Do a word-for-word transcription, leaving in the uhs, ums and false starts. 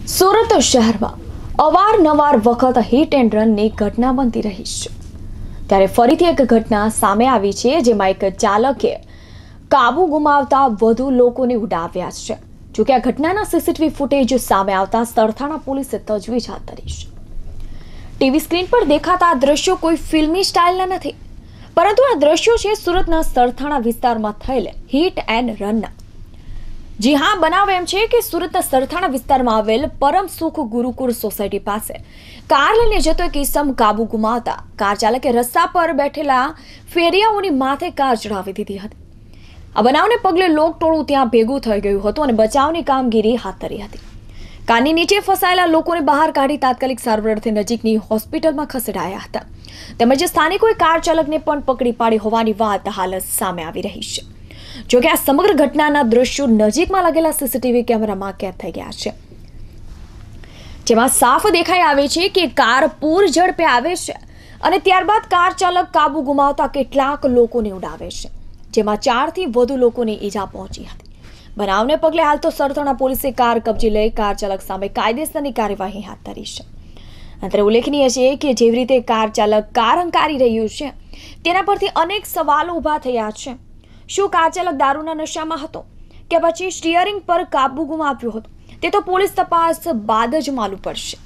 સુરત શહેરમાં અવારનવાર વખત હિટ એન્ડ રનની ઘટના બનતી રહી છે, ત્યારે ફરીથી એક ઘટના સામે આવી છે, જેમાં એક ચાલકે કાબુ ગુમાવતા વધુ લોકોને ઉડાવ્યા છે। જોકે આ ઘટનાના સીસીટીવી ફૂટેજ સામે આવતા સરથાણા પોલીસે તજવીજ હાથ ધરી છે। ટીવી સ્ક્રીન પર દેખાતા આ દ્રશ્યો કોઈ ફિલ્મી સ્ટાઇલના નથી, પરંતુ આ દ્રશ્યો છે સુરતના સરથાણા વિસ્તારમાં થયેલ હિટ એન્ડ રનના। જી હા, બનાવ એમ છે કે સુરતના સરથાણા વિસ્તારમાં આવેલ પરમ સુખ ગુરુકુળ સોસાયટી પાસે કાર લઈને જતો એક ઈસમ કાબુ ગુમાવતા કાર ચાલકે રસ્તા પર બેઠેલા ફેરિયાઓની માથે કાર ચડાવી દીધી હતી। આ બનાવને પગલે લોકટોળું ત્યાં ભેગું થઈ ગયું હતું અને બચાવની કામગીરી હાથ ધરી હતી। કારની નીચે ફસાયેલા લોકોને બહાર કાઢી તાત્કાલિક સારવારથી નજીકની હોસ્પિટલમાં ખસેડાયા હતા, તેમજ સ્થાનિકોએ કાર ચાલકને પણ પકડી પાડી હોવાની વાત હાલ સામે આવી રહી છે। જોકે આ સમગ્ર ઘટનાના દ્રશ્યો નજીકમાં લાગેલા સીસીટીવી કેમેરામાં કેદ થઈ ગયા છે, જેમાં સાફ દેખાઈ આવે છે કે કાર પૂર ઝડપે આવે છે અને ત્યારબાદ કાર ચાલક કાબુ ગુમાવતા કેટલાક લોકોને ઉડાવે છે, જેમાં ચારથી વધુ લોકોને ઈજા પહોંચી હતી। બનાવને પગલે હાલ તો સરથાણા પોલીસે કાર કબજે લઈ કાર ચાલક સામે કાયદેસરની કાર્યવાહી હાથ ધરી છે। અત્રે ઉલ્લેખનીય છે કે જેવી રીતે કાર ચાલક કાર હંકારી રહ્યું છે, તેના પરથી અનેક સવાલો ઊભા થયા છે। શું કાર ચાલક દારૂના નશામાં હતો કે પછી સ્ટીયરિંગ પર કાબુ ગુમાવ્યો હતો, તે તો પોલીસ તપાસ બાદ જ માલુમ પડશે।